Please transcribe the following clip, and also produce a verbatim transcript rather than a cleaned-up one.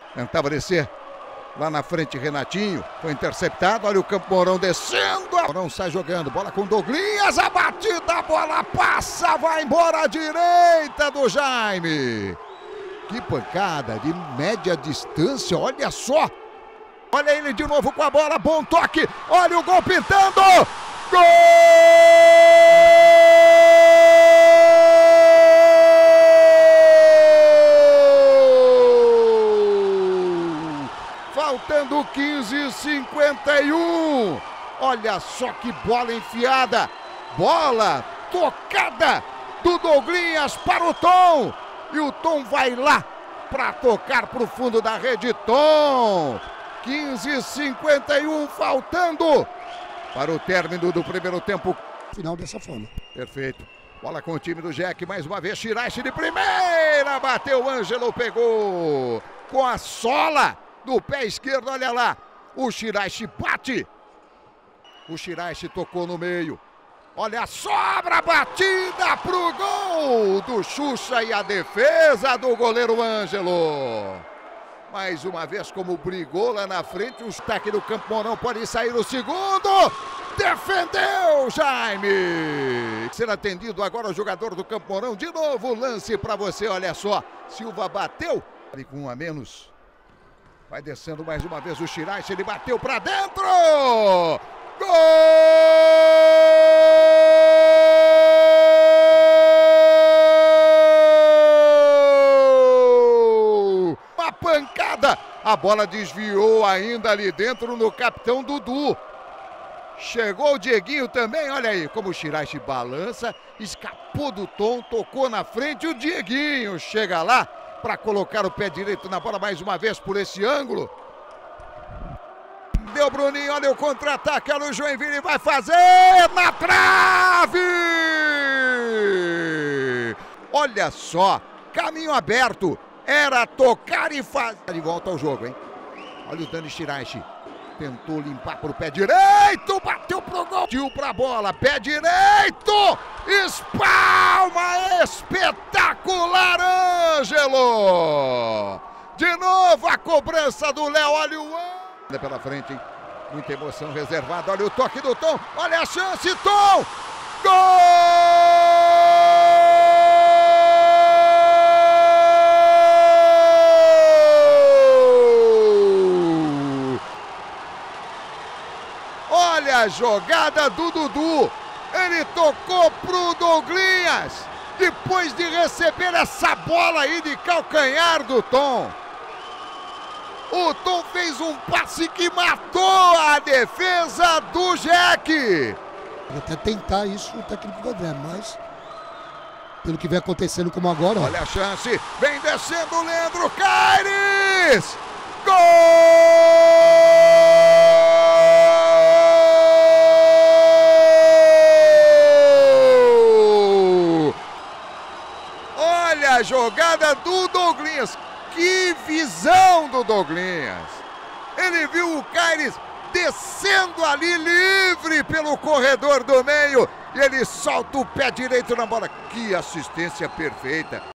Tentava descer. Lá na frente, Renatinho. Foi interceptado. Olha o Campo Mourão descendo. Mourão sai jogando. Bola com Douglinhas. A batida, a bola passa. Vai embora à direita do Jaime. Que pancada de média distância. Olha só. Olha ele de novo com a bola. Bom toque. Olha o gol pintando. Gol! Faltando quinze e cinquenta e um. Olha só que bola enfiada. Bola tocada do Douglinhas para o Tom. E o Tom vai lá para tocar para o fundo da rede. Tom. quinze e cinquenta e um faltando para o término do primeiro tempo. Final dessa forma. Perfeito. Bola com o time do Jack. Mais uma vez, Shiraishi de primeira. Bateu, o Ângelo pegou com a sola do pé esquerdo, olha lá, o Shiraishi bate, o Shiraishi tocou no meio, olha a sobra, batida pro gol do Xuxa e a defesa do goleiro Ângelo. Mais uma vez, como brigou lá na frente, o ataque do Campo Mourão pode sair o segundo, defendeu Jaime. Ser atendido agora o jogador do Campo Mourão, de novo o lance para você, olha só, Silva bateu, com um a menos. Vai descendo mais uma vez o Shiraishi, ele bateu pra dentro! Gol! Uma pancada! A bola desviou ainda ali dentro no capitão Dudu. Chegou o Dieguinho também, olha aí como o Shiraishi balança, escapou do Tom, tocou na frente, o Dieguinho chega lá para colocar o pé direito na bola mais uma vez por esse ângulo. Deu Bruninho, olha o contra-ataque, olha o Joinville, vai fazer na trave! Olha só, caminho aberto, era tocar e fazer. De volta ao jogo, hein? Olha o Dani Shiraishi, tentou limpar pro pé direito, bateu pro gol, tio pra bola, pé direito, espalma, espetacular Ângelo! De novo a cobrança do Léo, olha o Ângelo pela frente, hein? Muita emoção reservada, olha o toque do Tom, olha a chance, Tom! Gol! Olha a jogada do Dudu, ele tocou pro Douglinhas, depois de receber essa bola aí de calcanhar do Tom. O Tom fez um passe que matou a defesa do Jack. Vou até tentar isso o técnico do André, mas pelo que vem acontecendo como agora... Olha a chance, vem descendo o Leandro Caires! Gol! Olha a jogada do Douglinhas, que visão do Douglinhas! Ele viu o Caires descendo ali livre pelo corredor do meio e ele solta o pé direito na bola. Que assistência perfeita!